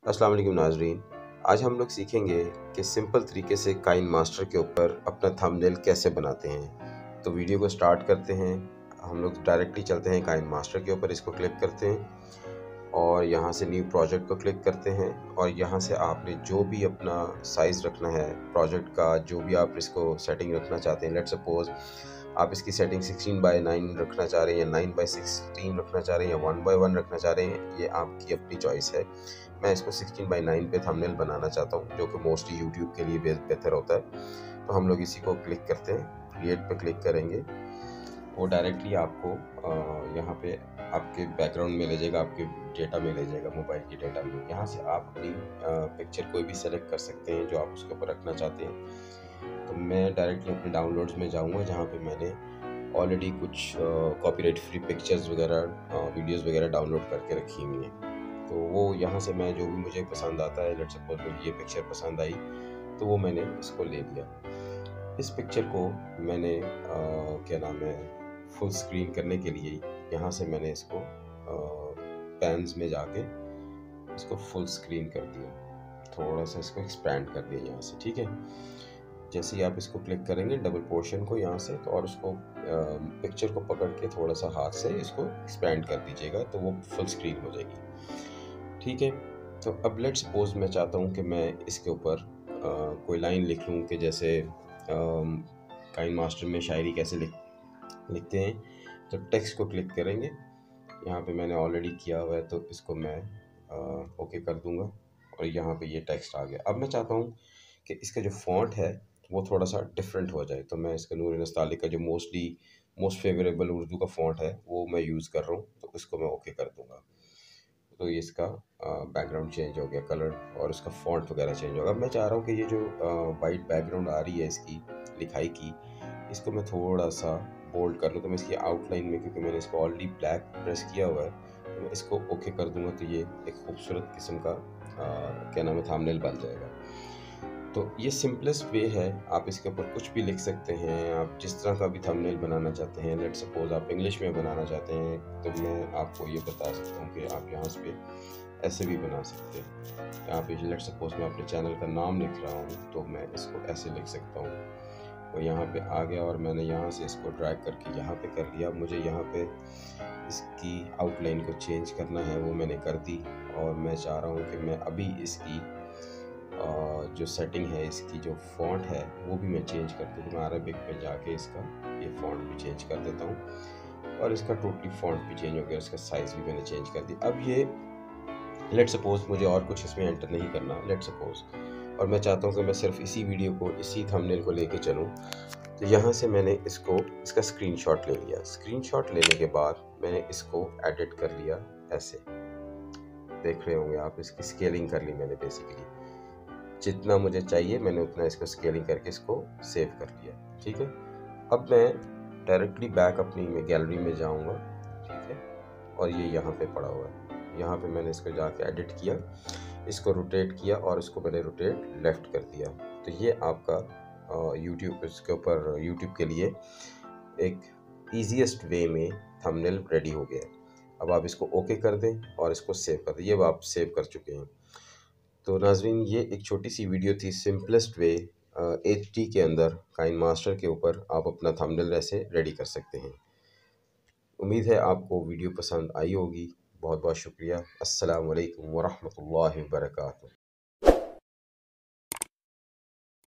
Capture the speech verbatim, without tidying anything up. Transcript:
अस्सलाम वालेकुम नाजरीन। आज हम लोग सीखेंगे कि सिंपल तरीके से काइन मास्टर के ऊपर अपना थंबनेल कैसे बनाते हैं। तो वीडियो को स्टार्ट करते हैं। हम लोग डायरेक्टली चलते हैं काइन मास्टर के ऊपर, इसको क्लिक करते हैं और यहाँ से न्यू प्रोजेक्ट को क्लिक करते हैं और यहाँ से आपने जो भी अपना साइज़ रखना है प्रोजेक्ट का, जो भी आप इसको सेटिंग रखना चाहते हैं, लेट सपोज आप इसकी सेटिंग सिक्सटीन बाई नाइन रखना चाह रहे हैं या नाइन बाई सिक्सटीन रखना चाह रहे हैं या वन बाई वन रखना चाह रहे हैं, ये आपकी अपनी चॉइस है। मैं इसको सिक्सटीन बाई नाइन पे थंबनेल बनाना चाहता हूँ, जो कि मोस्टली यूट्यूब के लिए बेहतर होता है। तो हम लोग इसी को क्लिक करते हैं, क्रिएट पे क्लिक करेंगे, वो डायरेक्टली आपको यहाँ पे आपके बैकग्राउंड में ले जाएगा, आपके डेटा में ले जाएगा, मोबाइल के डेटा में। यहाँ से आप अपनी पिक्चर कोई भी सेलेक्ट कर सकते हैं जो आप उसके ऊपर रखना चाहते हैं। तो मैं डायरेक्टली अपने डाउनलोड्स में जाऊँगा, जहाँ पे मैंने ऑलरेडी कुछ कॉपीराइट फ्री पिक्चर्स वगैरह, वीडियोज़ वगैरह डाउनलोड करके रखी हुई हैं। तो वो यहाँ से मैं जो भी मुझे पसंद आता है, लेट्स सपोज मुझे ये पिक्चर पसंद आई तो वो मैंने इसको ले लिया। इस पिक्चर को मैंने आ, क्या नाम है फुल स्क्रीन करने के लिए यहाँ से मैंने इसको पैन्स में जाके इसको फुल स्क्रीन कर दिया, थोड़ा सा इसको एक्सपैंड कर दिया यहाँ से। ठीक है, जैसे ही आप इसको क्लिक करेंगे डबल पोर्शन को यहाँ से, तो और उसको पिक्चर को पकड़ के थोड़ा सा हाथ से इसको एक्सपैंड कर दीजिएगा तो वो फुल स्क्रीन हो जाएगी। ठीक है, तो अब लेट सपोज मैं चाहता हूँ कि मैं इसके ऊपर कोई लाइन लिख लूँ कि जैसे काइन मास्टर में शायरी कैसे लिख लिखते हैं। तो टेक्स्ट को क्लिक करेंगे, यहाँ पे मैंने ऑलरेडी किया हुआ है तो इसको मैं आ, ओके कर दूँगा और यहाँ पे ये टेक्स्ट आ गया। अब मैं चाहता हूँ कि इसका जो फॉन्ट है वो थोड़ा सा डिफरेंट हो जाए, तो मैं इसका नूर नस्ताली का जो मोस्टली मोस्ट फेवरेबल उर्दू का फॉन्ट है वो मैं यूज़ कर रहा हूँ, तो इसको मैं ओके कर दूँगा। तो ये इसका बैकग्राउंड चेंज हो गया, कलर और उसका फॉन्ट वगैरह चेंज होगा। अब मैं चाह रहा हूँ कि ये जो वाइट बैकग्राउंड आ रही है इसकी लिखाई की, इसको मैं थोड़ा सा बोल्ड कर लूँ। तो मैं इसकी आउटलाइन में, क्योंकि मैंने इसको ऑलरेडी ब्लैक प्रेस किया हुआ है, तो मैं इसको ओके कर दूँगा तो ये एक खूबसूरत किस्म का आ, क्या नाम है थंबनेल बन जाएगा। तो ये सिंपलेस्ट वे है, आप इसके ऊपर कुछ भी लिख सकते हैं, आप जिस तरह का भी थंबनेल बनाना चाहते हैं। लेट सपोज आप इंग्लिश में बनाना चाहते हैं तो मैं आपको ये बता सकता हूँ कि आप यहाँ पे ऐसे भी बना सकते हैं। यहाँ पे लेट सपोज मैं अपने चैनल का नाम लिख रहा हूँ तो मैं इसको ऐसे लिख सकता हूँ। तो यहाँ पे आ गया और मैंने यहाँ से इसको ड्रैग करके यहाँ पे कर लिया। मुझे यहाँ पे इसकी आउटलाइन को चेंज करना है, वो मैंने कर दी। और मैं चाह रहा हूँ कि मैं अभी इसकी जो सेटिंग है, इसकी जो फॉन्ट है वो भी मैं चेंज कर दूँ। मैं अरबिक पे जाके इसका ये फॉन्ट भी चेंज कर देता हूँ और इसका टोटली फॉन्ट भी चेंज हो गया, इसका साइज़ भी मैंने चेंज कर दिया। अब ये लेट सपोज मुझे और कुछ इसमें एंटर नहीं करना, लेट सपोज, और मैं चाहता हूँ कि मैं सिर्फ इसी वीडियो को, इसी थंबनेल को लेके चलूँ। तो यहाँ से मैंने इसको इसका स्क्रीनशॉट ले लिया। स्क्रीनशॉट लेने के बाद मैंने इसको एडिट कर लिया, ऐसे देख रहे होंगे आप। इसकी स्केलिंग कर ली मैंने, बेसिकली जितना मुझे चाहिए मैंने उतना इसको स्केलिंग करके इसको सेव कर लिया। ठीक है, अब मैं डायरेक्टली बैक अपनी में गैलरी में जाऊंगा। ठीक है, और ये यहाँ पे पड़ा हुआ है, यहाँ पे मैंने इसको जाके एडिट किया, इसको रोटेट किया और इसको मैंने रोटेट लेफ्ट कर दिया। तो ये आपका यूट्यूब इसके ऊपर यूट्यूब के लिए एक ईजीएस्ट वे में थंबनेल रेडी हो गया है। अब आप इसको ओके कर दें और इसको सेव कर दें। ये आप सेव कर चुके हैं। तो नाजरीन, ये एक छोटी सी वीडियो थी, सिंपलेस्ट वे एच डी के अंदर काइन मास्टर के ऊपर आप अपना थंबनेल ऐसे रेडी कर सकते हैं। उम्मीद है आपको वीडियो पसंद आई होगी। बहुत बहुत शुक्रिया। अस्सलाम वालेकुम वरहमतुल्लाहि वबरकातुहू।